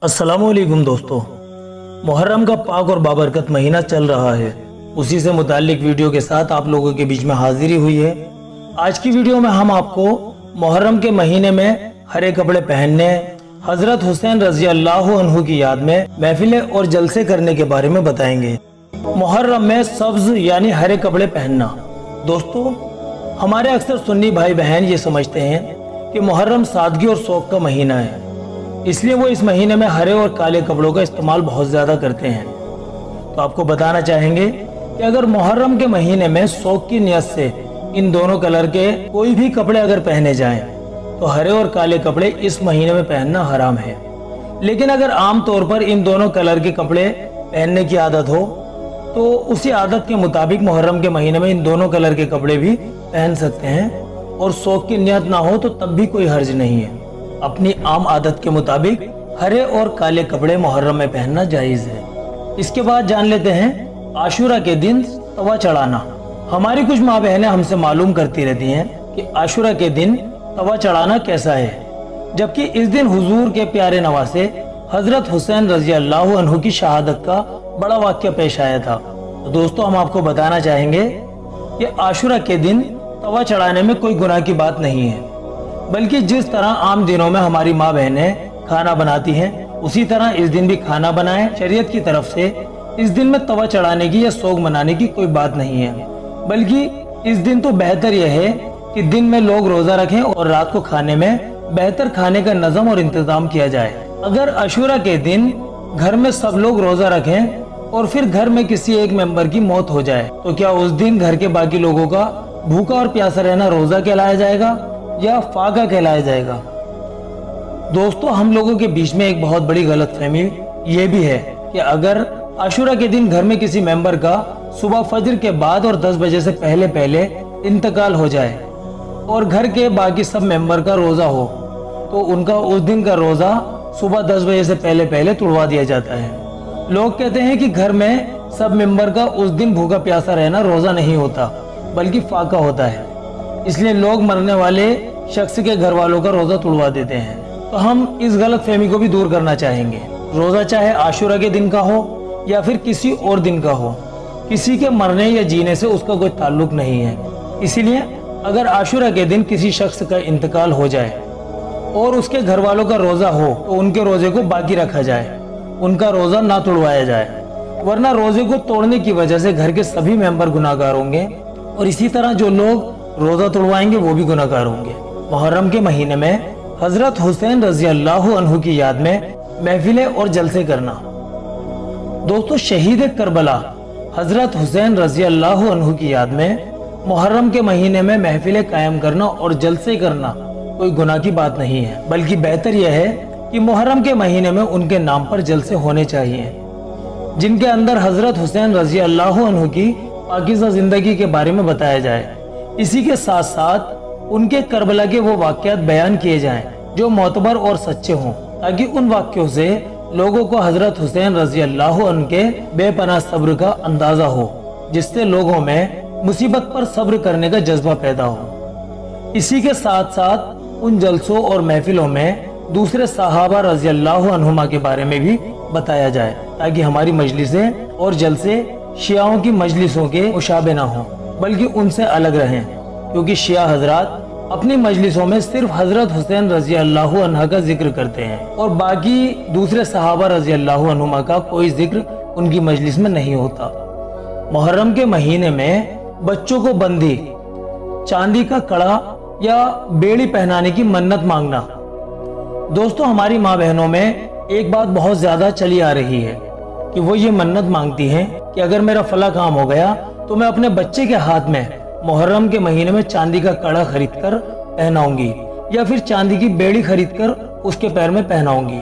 अस्सलामुअलैकुम दोस्तों, मुहर्रम का पाक और बाबरकत महीना चल रहा है। उसी से मुताल्लिक वीडियो के साथ आप लोगों के बीच में हाजिरी हुई है। आज की वीडियो में हम आपको मुहर्रम के महीने में हरे कपड़े पहनने, हजरत हुसैन रजी अल्लाह अन्हु की याद में महफिलें और जलसे करने के बारे में बताएंगे। मुहर्रम में सब्ज यानी हरे कपड़े पहनना। दोस्तों, हमारे अक्सर सुन्नी भाई बहन ये समझते हैं कि मुहर्रम सादगी और शौक का महीना है, इसलिए वो इस महीने में हरे और काले कपड़ों का इस्तेमाल बहुत ज्यादा करते हैं। तो आपको बताना चाहेंगे कि अगर मुहर्रम के महीने में शौक की नियत से इन दोनों कलर के कोई भी कपड़े अगर पहने जाएं, तो हरे और काले कपड़े इस महीने में पहनना हराम है। लेकिन अगर आम तौर पर इन दोनों कलर के कपड़े पहनने की आदत हो, तो उसी आदत के मुताबिक मुहर्रम के महीने में इन दोनों कलर के कपड़े भी पहन सकते हैं, और शौक की नियत ना हो तो तब भी कोई हर्ज नहीं है। अपनी आम आदत के मुताबिक हरे और काले कपड़े मुहर्रम में पहनना जायज है। इसके बाद जान लेते हैं आशूरा के दिन तवा चढ़ाना। हमारी कुछ माँ बहनें हमसे मालूम करती रहती हैं कि आशूरा के दिन तवा चढ़ाना कैसा है, जबकि इस दिन हुजूर के प्यारे नवासे हजरत हुसैन रजी अल्लाह अन्हु की शहादत का बड़ा वाक़या पेश आया था। तो दोस्तों, हम आपको बताना चाहेंगे कि आशूरा के दिन तवा चढ़ाने में कोई गुनाह की बात नहीं है, बल्कि जिस तरह आम दिनों में हमारी माँ बहनें खाना बनाती हैं, उसी तरह इस दिन भी खाना बनाएं। शरीयत की तरफ से इस दिन में तवा चढ़ाने की या शौक मनाने की कोई बात नहीं है, बल्कि इस दिन तो बेहतर यह है कि दिन में लोग रोजा रखें और रात को खाने में बेहतर खाने का नज़म और इंतजाम किया जाए। अगर आशूरा के दिन घर में सब लोग रोजा रखें और फिर घर में किसी एक मेंबर की मौत हो जाए, तो क्या उस दिन घर के बाकी लोगों का भूखा और प्यासा रहना रोजा कहलाया जाएगा या फाका कहलाया जाएगा? दोस्तों, हम लोगों के बीच में एक बहुत बड़ी गलतफहमी ये भी है कि अगर आशूरा के दिन घर में किसी मेंबर का सुबह फजर के बाद और 10 बजे से पहले पहले इंतकाल हो जाए और घर के बाकी सब मेंबर का रोजा हो, तो उनका उस दिन का रोजा सुबह 10 बजे से पहले पहले तोड़वा दिया जाता है। लोग कहते हैं कि घर में सब मेंबर का उस दिन भूखा प्यासा रहना रोजा नहीं होता, बल्कि फाका होता है, इसलिए लोग मरने वाले शख्स के घर वालों का रोजा तोड़वा देते हैं। तो हम इस गलत फहमी को भी दूर करना चाहेंगे। रोजा चाहे आशूरा के दिन का हो या फिर किसी और दिन का हो, किसी के मरने या जीने से उसका कोई ताल्लुक नहीं है। इसीलिए अगर आशूरा के दिन किसी शख्स का इंतकाल हो जाए और उसके घर वालों का रोजा हो, तो उनके रोजे को बाकी रखा जाए, उनका रोजा ना तोड़वाया जाए, वरना रोजे को तोड़ने की वजह से घर के सभी मेंबर गुनाहगार होंगे, और इसी तरह जो लोग रोजा तोड़वाएंगे वो भी गुनाहगार होंगे। मुहर्रम के महीने में हजरत हुसैन रजी अल्लाह अन्हु की याद में महफिलें और जलसे करना। दोस्तों, शहीद करबला हजरत हुसैन रजी अल्लाह अन्हु की याद में मुहर्रम के महीने में महफिलें कायम करना और जलसे करना कोई गुनाह की बात नहीं है, बल्कि बेहतर यह है कि मुहर्रम के महीने में उनके नाम पर जलसे होने चाहिए, जिनके अंदर हजरत हुसैन रजी अल्लाह अन्हु की पाकीज़ा जिंदगी के बारे में बताया जाए। इसी के साथ साथ उनके करबला के वो वाक़यात बयान किए जाएं जो मोतबर और सच्चे हों, ताकि उन वाक़यों से लोगों को हजरत हुसैन रजी अल्लाह अन्हु के बेपनाह सब्र का अंदाजा हो, जिससे लोगों में मुसीबत पर सब्र करने का जज्बा पैदा हो। इसी के साथ साथ उन जलसों और महफिलों में दूसरे सहाबा रजी अल्लाह अन्हुमा के बारे में भी बताया जाए, ताकि हमारी मजलिसें और जलसे शियाओं की मजलिसों के मुशाबे ना हो, बल्कि उनसे अलग रहें, क्योंकि शिया हजरात अपनी मजलिसों में सिर्फ हजरत हुसैन रजी अल्लाह अन्हा का जिक्र करते हैं और बाकी दूसरे सहाबा रजी अल्लाह अन्हुमा का कोई जिक्र उनकी मजलिस में नहीं होता। मुहर्रम के महीने में बच्चों को बंदी, चांदी का कड़ा या बेड़ी पहनाने की मन्नत मांगना। दोस्तों, हमारी माँ बहनों में एक बात बहुत ज्यादा चली आ रही है कि वो ये मन्नत मांगती हैं कि अगर मेरा फला काम हो गया तो मैं अपने बच्चे के हाथ में मुहर्रम के महीने में चांदी का कड़ा खरीद कर पहनाऊंगी, या फिर चांदी की बेड़ी खरीद कर उसके पैर में पहनाऊंगी।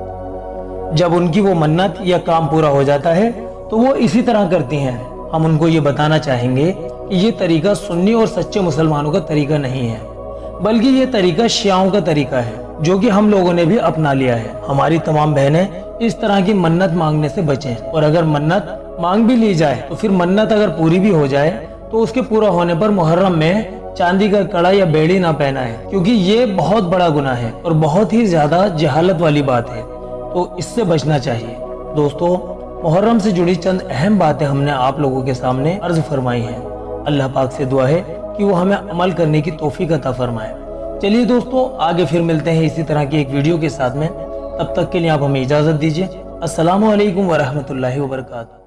जब उनकी वो मन्नत या काम पूरा हो जाता है तो वो इसी तरह करती हैं। हम उनको ये बताना चाहेंगे कि ये तरीका सुन्नी और सच्चे मुसलमानों का तरीका नहीं है, बल्कि ये तरीका शियाओं का तरीका है, जो कि हम लोगों ने भी अपना लिया है। हमारी तमाम बहनें इस तरह की मन्नत मांगने से बचें, और अगर मन्नत मांग भी ली जाए तो फिर मन्नत अगर पूरी भी हो जाए तो उसके पूरा होने पर मुहर्रम में चांदी का कड़ा या बेड़ी ना पहना है, क्योंकि ये बहुत बड़ा गुनाह है और बहुत ही ज्यादा जहालत वाली बात है। तो इससे बचना चाहिए। दोस्तों, मुहर्रम से जुड़ी चंद अहम बातें हमने आप लोगों के सामने अर्ज फरमाई हैं। अल्लाह पाक से दुआ है कि वो हमें अमल करने की तौफीक अता फरमाए। चलिए दोस्तों, आगे फिर मिलते हैं इसी तरह की एक वीडियो के साथ में। तब तक के लिए आप हमें इजाजत दीजिए। अस्सलामु अलैकुम वरहमतुल्लाहि वबरकातुहू।